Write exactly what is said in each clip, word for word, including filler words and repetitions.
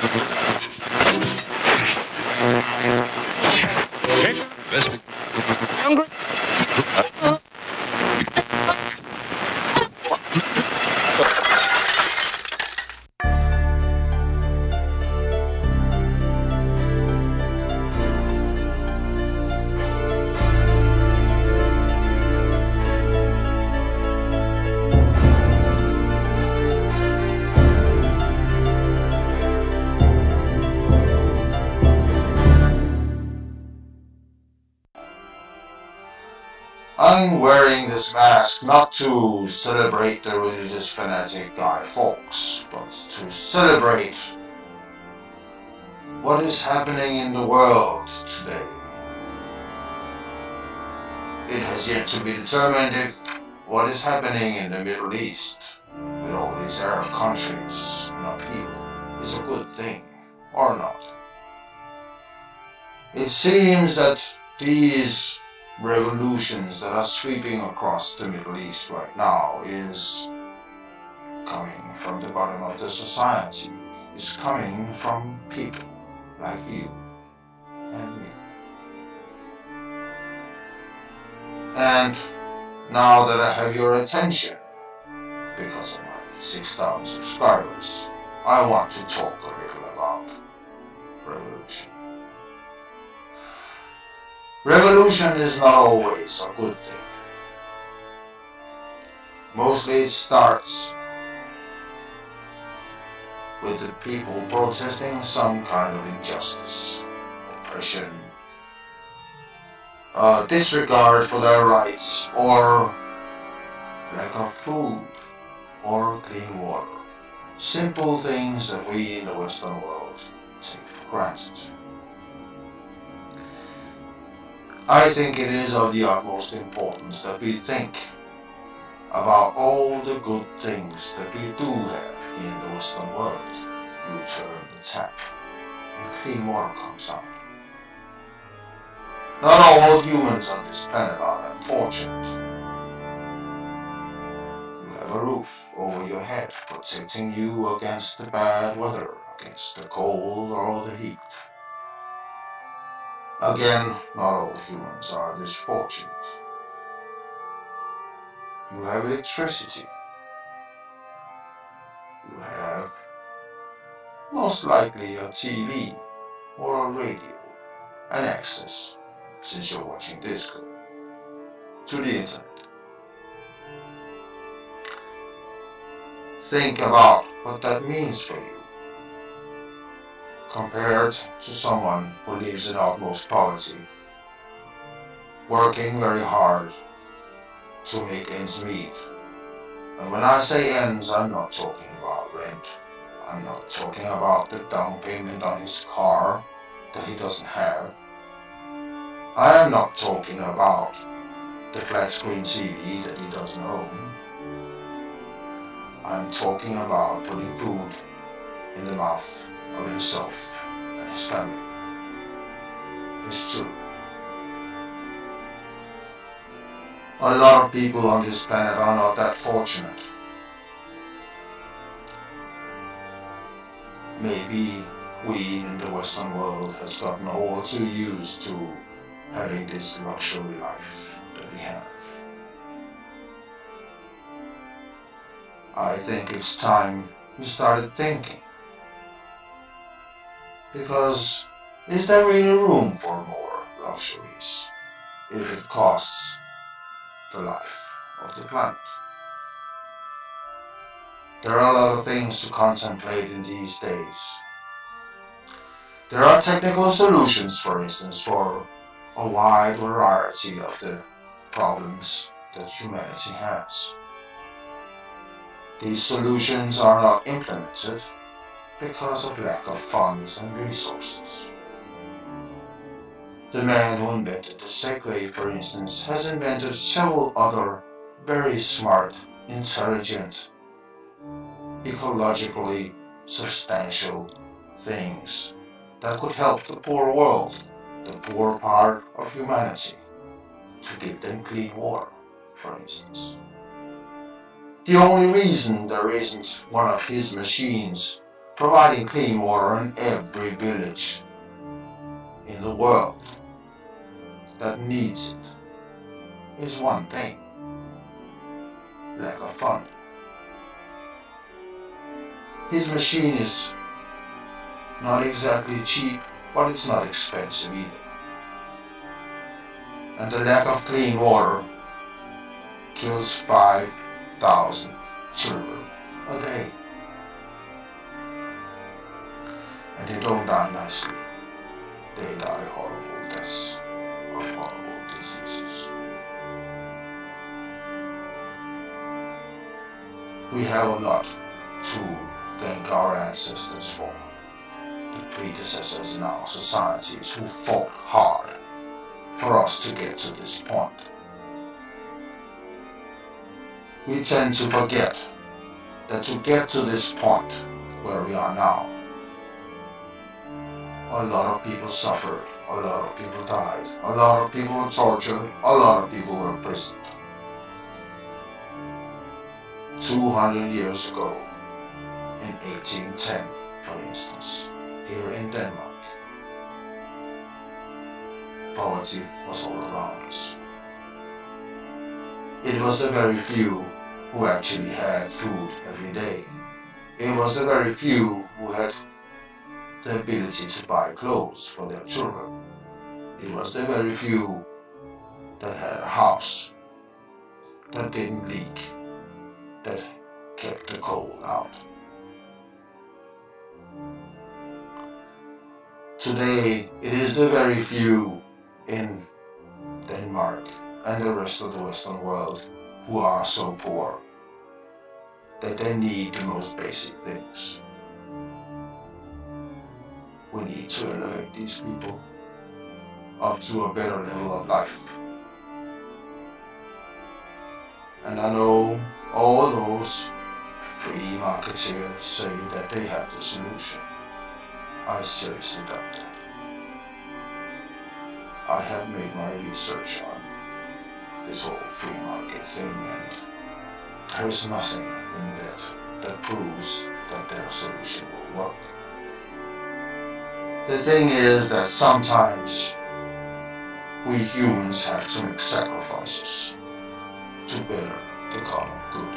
I'm wearing this mask not to celebrate the religious fanatic Guy Fawkes, but to celebrate what is happening in the world today. It has yet to be determined if what is happening in the Middle East with all these Arab countries in upheaval is a good thing or not. It seems that these revolutions that are sweeping across the Middle East right now is coming from the bottom of the society, is coming from people like you and me. And now that I have your attention, because of my six thousand subscribers, I want to talk a little about revolution. Revolution is not always a good thing. Mostly it starts with the people protesting some kind of injustice, oppression, uh, disregard for their rights, or lack of food or clean water. Simple things that we in the Western world take for granted. I think it is of the utmost importance that we think about all the good things that we do have in the Western world. You turn the tap and clean water comes out. Not all humans on this planet are that fortunate. You have a roof over your head protecting you against the bad weather, against the cold or the heat. Again, not all humans are this fortunate. You have electricity. You have most likely a T V or a radio and access, since you're watching Disco, to the internet. Think about what that means for you, compared to someone who lives in utmost poverty, working very hard to make ends meet. And when I say ends, I'm not talking about rent. I'm not talking about the down payment on his car that he doesn't have. I am not talking about the flat screen T V that he doesn't own. I'm talking about putting food in the mouth of himself and his family, his children. A lot of people on this planet are not that fortunate. Maybe we in the Western world has gotten all too used to having this luxury life that we have. I think it's time we started thinking. Because is there really room for more luxuries if it costs the life of the planet? There are a lot of things to contemplate in these days. There are technical solutions, for instance, for a wide variety of the problems that humanity has. These solutions are not implemented because of lack of funds and resources. The man who invented the Segway, for instance, has invented several other very smart, intelligent, ecologically substantial things that could help the poor world, the poor part of humanity, to give them clean water, for instance. The only reason there isn't one of his machines providing clean water in every village in the world that needs it is one thing: lack of funding. His machine is not exactly cheap, but it's not expensive either. And the lack of clean water kills five thousand children a day. And they don't die nicely. They die horrible deaths of horrible diseases. We have a lot to thank our ancestors for, the predecessors in our societies who fought hard for us to get to this point. We tend to forget that to get to this point where we are now, a lot of people suffered, a lot of people died, a lot of people were tortured, a lot of people were imprisoned. two hundred years ago, in eighteen ten, for instance, here in Denmark, poverty was all around us. It was the very few who actually had food every day. It was the very few who had the ability to buy clothes for their children. It was the very few that had a house that didn't leak, that kept the cold out. Today, it is the very few in Denmark and the rest of the Western world who are so poor that they need the most basic things. We need to elevate these people up to a better level of life. And I know all those free marketeers say that they have the solution. I seriously doubt that. I have made my research on this whole free market thing, and there is nothing in that that proves that their solution will work. The thing is that sometimes we humans have to make sacrifices to better the common good.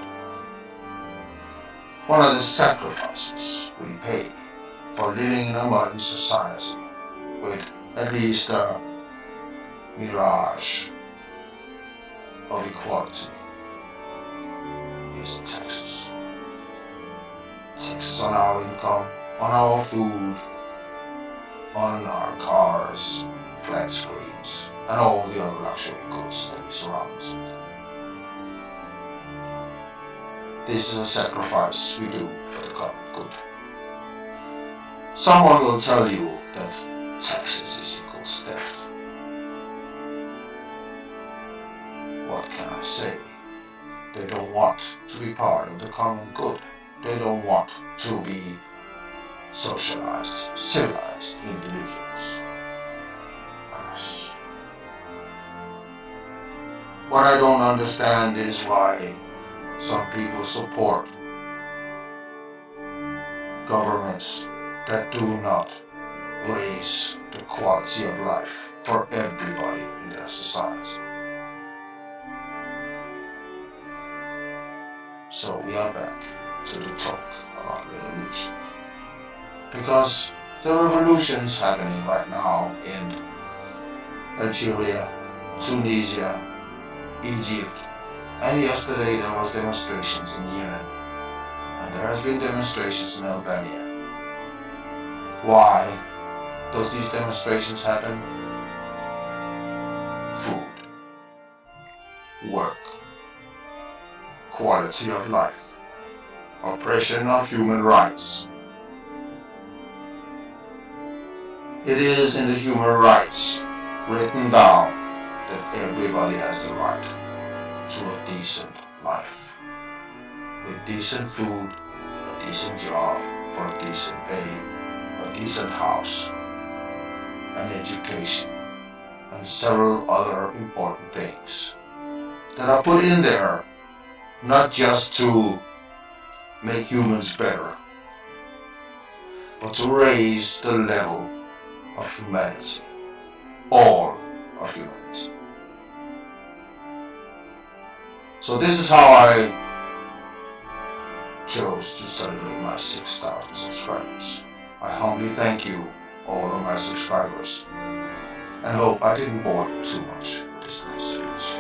One of the sacrifices we pay for living in a modern society with at least a mirage of equality is taxes. Taxes on our income, on our food, on our cars, flat screens, and all the other luxury goods that we surround us with. This is a sacrifice we do for the common good. Someone will tell you that taxes is equals theft. What can I say? They don't want to be part of the common good. They don't want to be socialized, civilized individuals. Us. What I don't understand is why some people support governments that do not raise the quality of life for everybody in their society. So we are back to the talk about revolution. Because the revolutions happening right now in Algeria, Tunisia, Egypt, and yesterday there was demonstrations in Yemen, and there has been demonstrations in Albania. Why does these demonstrations happen? Food, work, quality of life, oppression of human rights. It is in the human rights written down that everybody has the right to a decent life, with decent food, a decent job for a decent pay, a decent house, an education, and several other important things that are put in there not just to make humans better, but to raise the level of humanity, all of humanity. So this is how I chose to celebrate my six thousand subscribers. I humbly thank you, all of my subscribers, and hope I didn't bore you too much with this nice speech.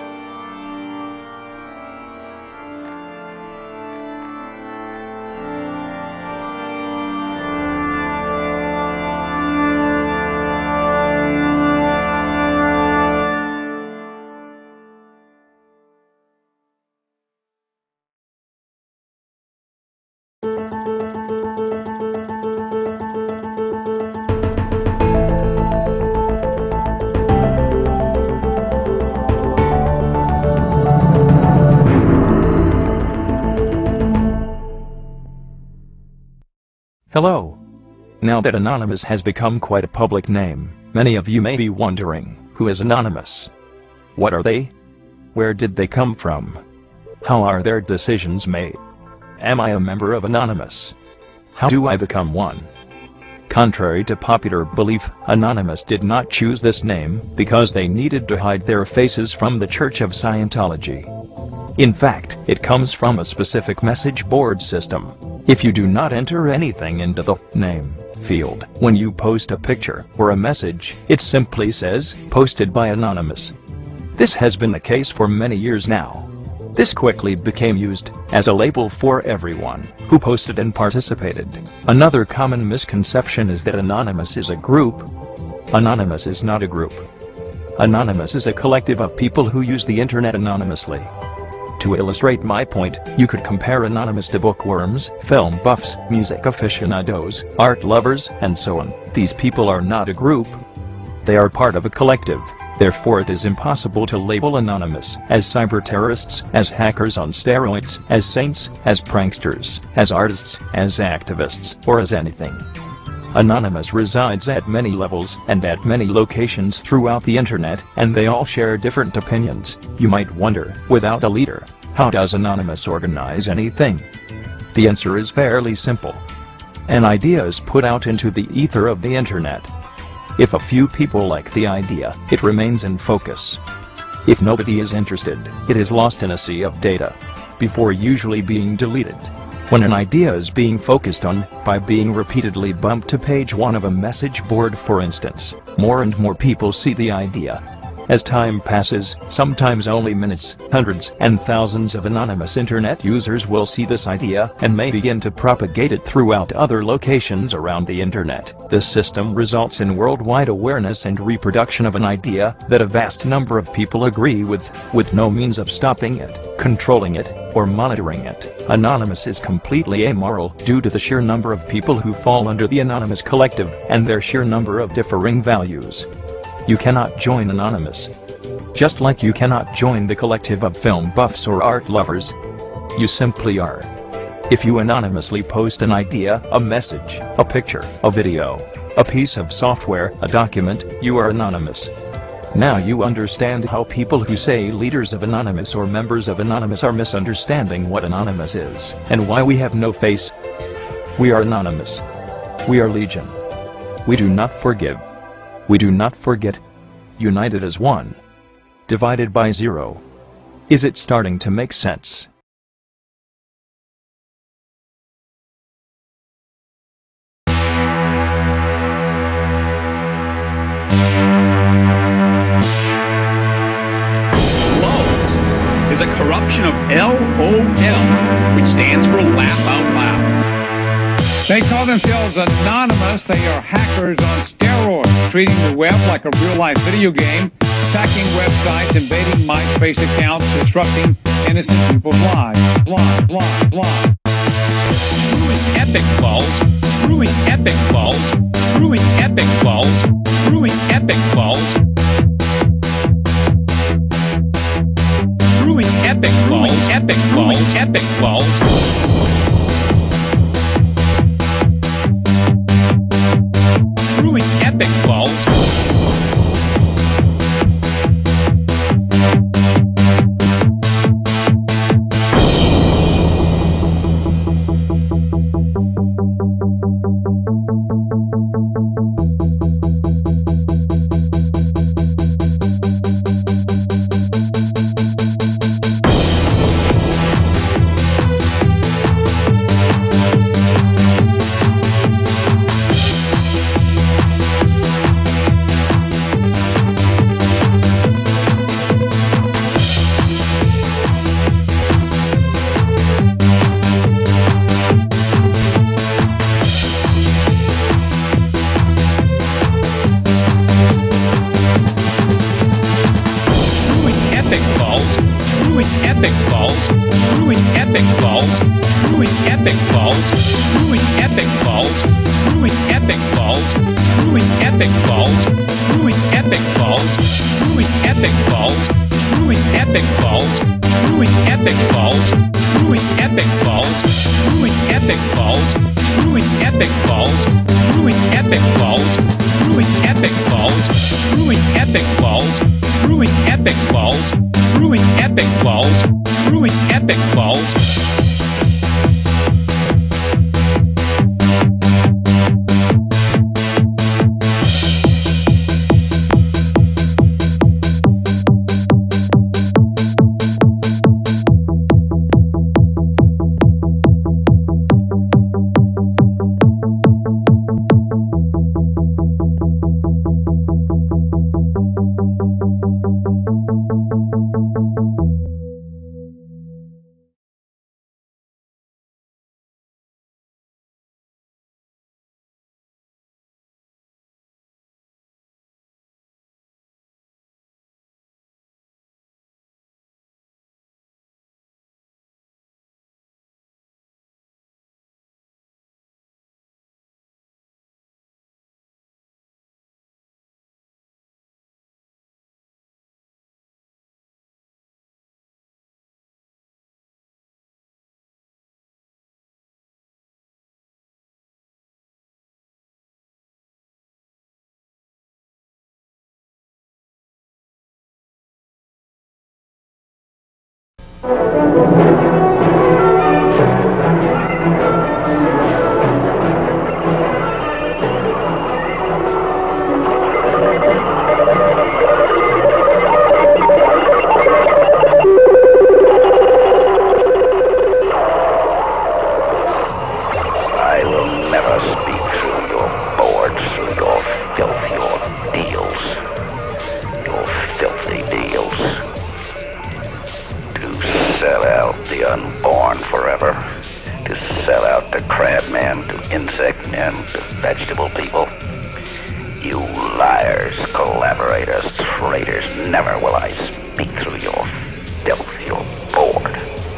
Hello. Now that Anonymous has become quite a public name, many of you may be wondering, who is Anonymous? What are they? Where did they come from? How are their decisions made? Am I a member of Anonymous? How do I become one? Contrary to popular belief, Anonymous did not choose this name because they needed to hide their faces from the Church of Scientology. In fact, it comes from a specific message board system. If you do not enter anything into the name field when you post a picture or a message, it simply says, posted by Anonymous. This has been the case for many years now. This quickly became used as a label for everyone who posted and participated. Another common misconception is that Anonymous is a group. Anonymous is not a group. Anonymous is a collective of people who use the internet anonymously. To illustrate my point, you could compare Anonymous to bookworms, film buffs, music aficionados, art lovers, and so on. These people are not a group. They are part of a collective. Therefore it is impossible to label Anonymous as cyber terrorists, as hackers on steroids, as saints, as pranksters, as artists, as activists, or as anything. Anonymous resides at many levels and at many locations throughout the internet, and they all share different opinions. You might wonder, without a leader, how does Anonymous organize anything? The answer is fairly simple. An idea is put out into the ether of the internet. If a few people like the idea, it remains in focus. If nobody is interested, it is lost in a sea of data, before usually being deleted. When an idea is being focused on, by being repeatedly bumped to page one of a message board for instance, more and more people see the idea. As time passes, sometimes only minutes, hundreds and thousands of anonymous internet users will see this idea and may begin to propagate it throughout other locations around the internet. This system results in worldwide awareness and reproduction of an idea that a vast number of people agree with, with no means of stopping it, controlling it, or monitoring it. Anonymous is completely amoral due to the sheer number of people who fall under the Anonymous collective and their sheer number of differing values. You cannot join Anonymous. Just like you cannot join the collective of film buffs or art lovers. You simply are. If you anonymously post an idea, a message, a picture, a video, a piece of software, a document, you are anonymous. Now you understand how people who say leaders of Anonymous or members of Anonymous are misunderstanding what Anonymous is, and why we have no face. We are anonymous. We are legion. We do not forgive. We do not forget. United as one. Divided by zero. Is it starting to make sense? Is a corruption of L O L, which stands for laugh out loud. They call themselves anonymous. They are hackers on steroids, treating the web like a real-life video game, sacking websites, invading MySpace accounts, disrupting innocent people's lives. Lives, lives, lives. Truly epic balls. Truly epic balls. Truly epic balls. Truly epic balls. Truly epic balls, epic balls, epic balls. Truly epic balls. falls, truly epic falls, truly epic falls, truly epic falls, truly epic falls, truly epic falls, truly epic falls, truly epic falls, truly epic falls, truly epic falls, truly epic falls, truly epic falls, truly epic falls, truly epic falls, truly epic falls, truly epic falls. Unborn forever, to sell out to crabmen, to insect men, to vegetable people. You liars, collaborators, traitors, never will I speak through your filth, your board.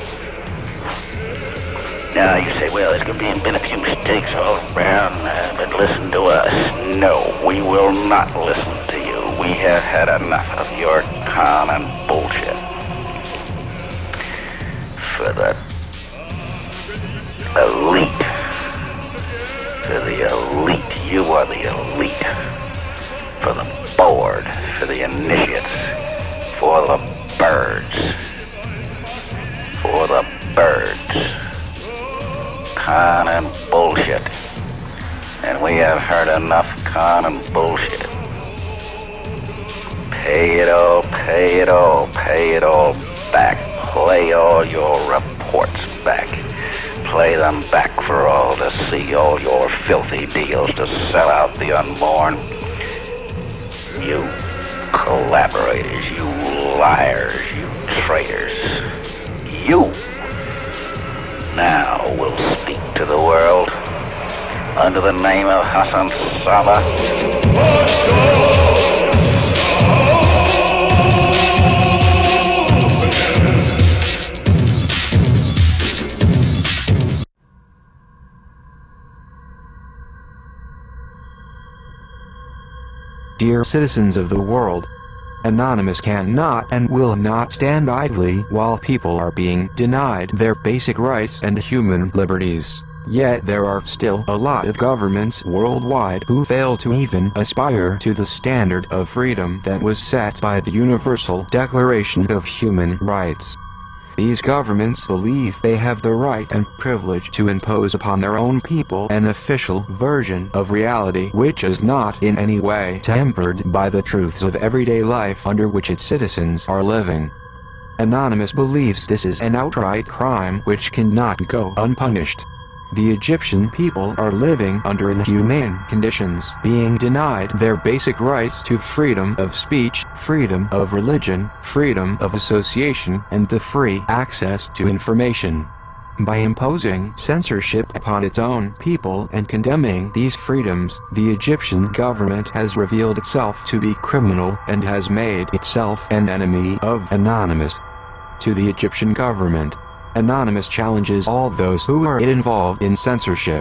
Now you say, well, there's going to be been a few mistakes all around, uh, but listen to us. No, we will not listen to you. We have had enough of your con and bullshit. For the elite. For the elite. You are the elite. For the board. For the initiates. For the birds. For the birds. Con and bullshit. And we have heard enough con and bullshit. Pay it all, pay it all, pay it all back. Play all your reports back. Play them back for all to see, all your filthy deals to sell out the unborn. You collaborators, you liars, you traitors. You now will speak to the world under the name of Hassan Saleh. Let's go! Dear citizens of the world, Anonymous cannot and will not stand idly while people are being denied their basic rights and human liberties. Yet there are still a lot of governments worldwide who fail to even aspire to the standard of freedom that was set by the Universal Declaration of Human Rights. These governments believe they have the right and privilege to impose upon their own people an official version of reality which is not in any way tempered by the truths of everyday life under which its citizens are living. Anonymous believes this is an outright crime which cannot go unpunished. The Egyptian people are living under inhumane conditions, being denied their basic rights to freedom of speech, freedom of religion, freedom of association, and the free access to information. By imposing censorship upon its own people and condemning these freedoms, the Egyptian government has revealed itself to be criminal and has made itself an enemy of Anonymous. To the Egyptian government, Anonymous challenges all those who are involved in censorship.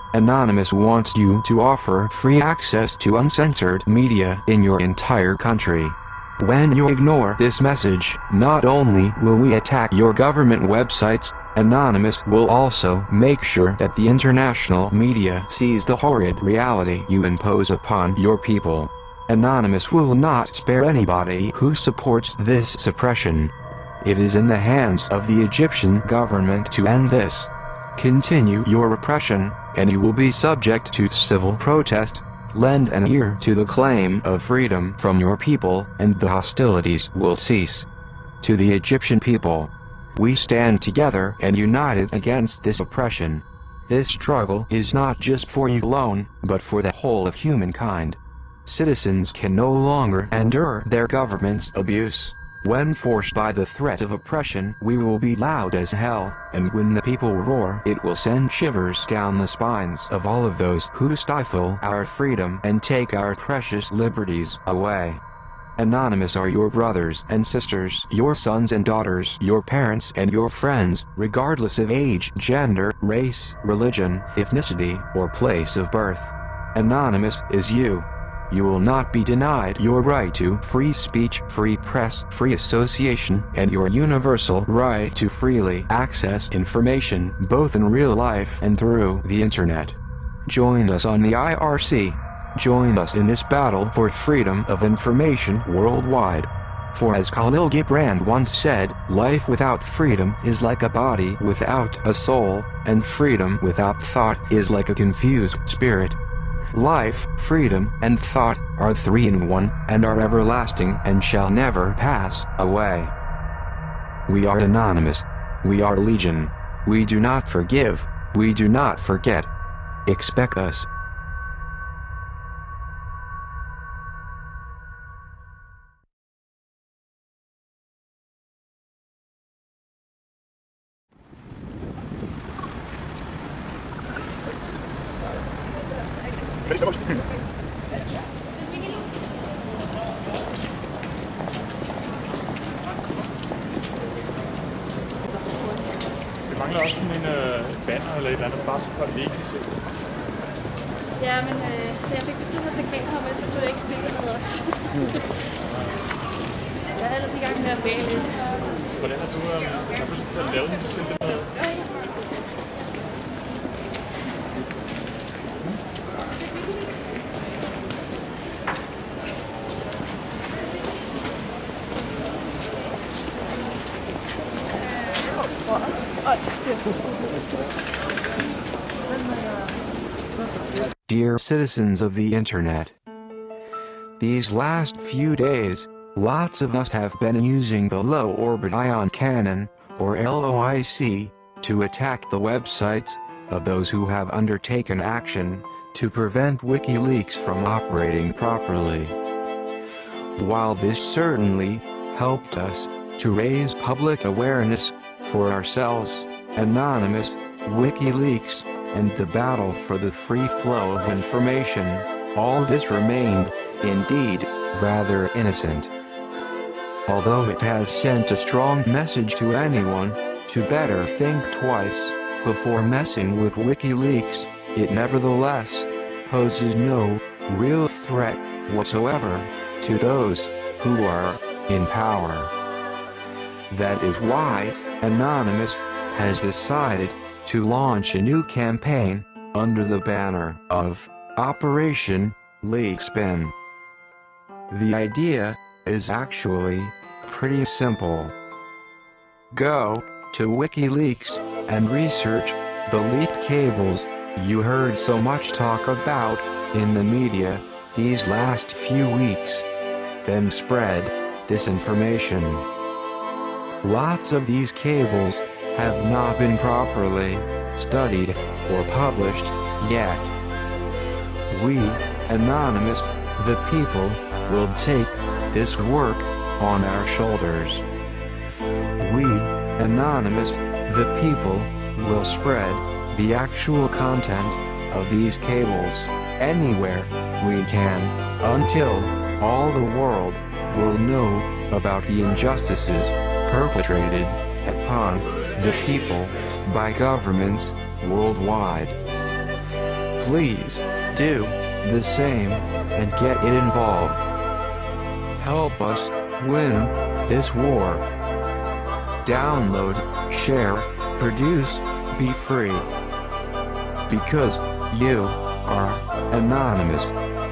Anonymous wants you to offer free access to uncensored media in your entire country. When you ignore this message, not only will we attack your government websites, Anonymous will also make sure that the international media sees the horrid reality you impose upon your people. Anonymous will not spare anybody who supports this suppression. It is in the hands of the Egyptian government to end this. Continue your repression, and you will be subject to civil protest. Lend an ear to the claim of freedom from your people, and the hostilities will cease. To the Egyptian people, we stand together and united against this oppression. This struggle is not just for you alone, but for the whole of humankind. Citizens can no longer endure their government's abuse. When forced by the threat of oppression, we will be loud as hell, and when the people roar, it will send shivers down the spines of all of those who stifle our freedom and take our precious liberties away. Anonymous are your brothers and sisters, your sons and daughters, your parents and your friends, regardless of age, gender, race, religion, ethnicity, or place of birth. Anonymous is you. You will not be denied your right to free speech, free press, free association, and your universal right to freely access information, both in real life and through the internet. Join us on the I R C. Join us in this battle for freedom of information worldwide. For as Khalil Gibran once said, life without freedom is like a body without a soul, and freedom without thought is like a confused spirit. Life, freedom, and thought are three in one, and are everlasting and shall never pass away. We are Anonymous. We are Legion. We do not forgive. We do not forget. Expect us. Vi mangler også sådan en øh, banner eller et eller andet, bare så for det ikke se. Ja, men øh, jeg fik besked fra plakaten, men så tog jeg ikke skiltet med os. Jeg er ellers i gang med at bage lidt. Hvordan har du øh, lavet en skiltet med? Dear citizens of the internet, these last few days, lots of us have been using the low orbit ion cannon, or L O I C, to attack the websites of those who have undertaken action to prevent WikiLeaks from operating properly. While this certainly helped us to raise public awareness for ourselves, Anonymous, WikiLeaks, and the battle for the free flow of information, all this remained, indeed, rather innocent. Although it has sent a strong message to anyone to better think twice before messing with WikiLeaks, it nevertheless poses no real threat whatsoever to those who are in power. That is why Anonymous has decided to launch a new campaign under the banner of Operation Leakspin. The idea is actually pretty simple. Go to WikiLeaks and research the leaked cables you heard so much talk about in the media these last few weeks. Then spread this information. Lots of these cables have not been properly studied or published yet. We, Anonymous, the people, will take this work on our shoulders. We, Anonymous, the people, will spread the actual content of these cables anywhere we can, until all the world will know about the injustices perpetrated upon the people by governments worldwide. Please, do the same, and get it involved. Help us win this war. Download, share, produce, be free. Because you are anonymous.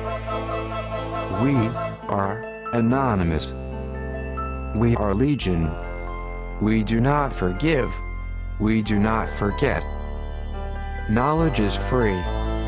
We are anonymous. We are Legion. We do not forgive. We do not forget. Knowledge is free.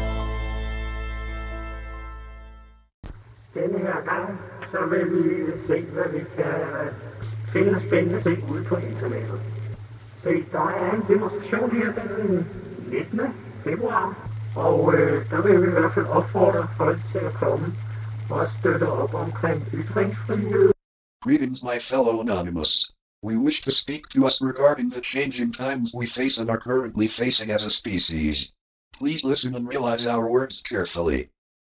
Denne her gang, så vil vi se, hvad vi kan finde spændende ting ude på internettet. Se, der er en demonstration her den nittende februar, og øh, der vil vi i hvert fald opfordre folk til at komme og støtte op omkring ytringsfrihed. Greetings, my fellow Anonymous. We wish to speak to us regarding the changing times we face and are currently facing as a species. Please listen and realize our words carefully.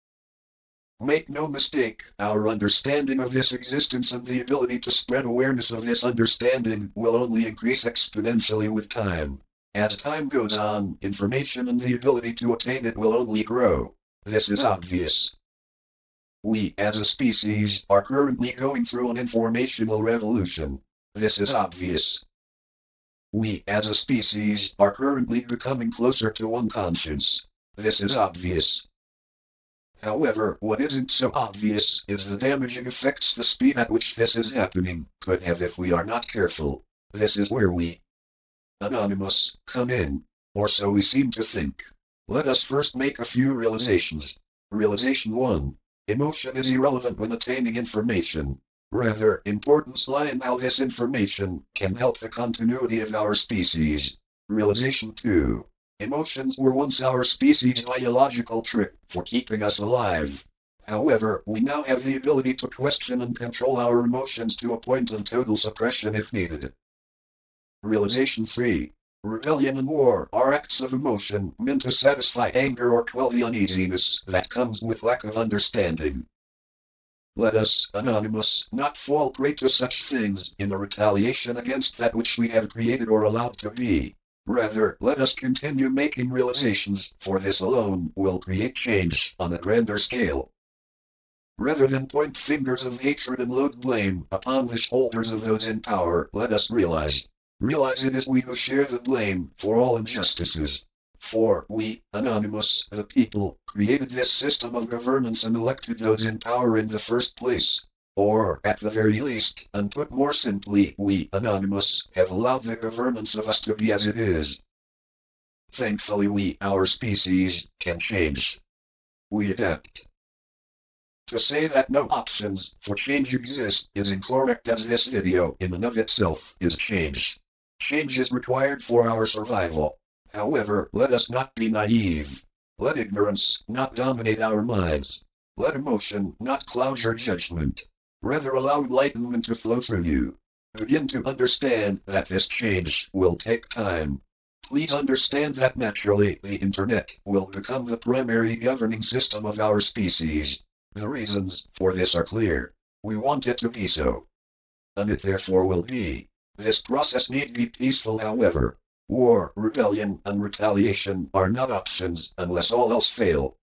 Make no mistake, our understanding of this existence and the ability to spread awareness of this understanding will only increase exponentially with time. As time goes on, information and the ability to attain it will only grow. This is obvious. We, as a species, are currently going through an informational revolution. This is obvious. We, as a species, are currently becoming closer to one conscience. This is obvious. However, what isn't so obvious is the damaging effects the speed at which this is happening could have if we are not careful. This is where we, Anonymous, come in, or so we seem to think. Let us first make a few realizations. Realization one. Emotion is irrelevant when attaining information. Rather, importance lies in how this information can help the continuity of our species. Realization two. Emotions were once our species' biological trick for keeping us alive. However, we now have the ability to question and control our emotions to a point of total suppression if needed. Realization three. Rebellion and war are acts of emotion meant to satisfy anger or quell the uneasiness that comes with lack of understanding. Let us, Anonymous, not fall prey to such things in the retaliation against that which we have created or allowed to be. Rather, let us continue making realizations, for this alone will create change on a grander scale. Rather than point fingers of hatred and load blame upon the shoulders of those in power, let us realize. Realize it is we who share the blame for all injustices. For we, Anonymous, the people, created this system of governance and elected those in power in the first place. Or, at the very least, and put more simply, we, Anonymous, have allowed the governance of us to be as it is. Thankfully we, our species, can change. We adapt. To say that no options for change exist is incorrect, as this video in and of itself is change. Change is required for our survival. However, let us not be naive. Let ignorance not dominate our minds. Let emotion not cloud your judgment. Rather allow enlightenment to flow through you. Begin to understand that this change will take time. Please understand that naturally the Internet will become the primary governing system of our species. The reasons for this are clear. We want it to be so. And it therefore will be. This process need be peaceful, however. War, rebellion, and retaliation are not options unless all else fail.